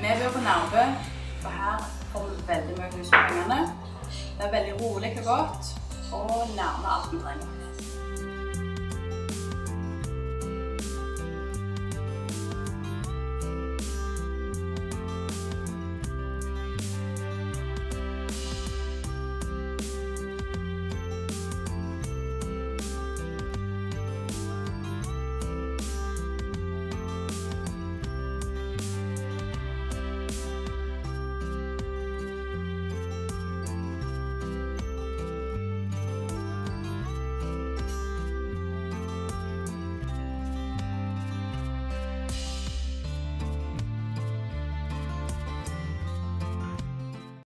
Vi bor på Nærbø, for her får du veldig mye hus for pengene. Det er veldig rolig og godt, og nærme alt vi trenger.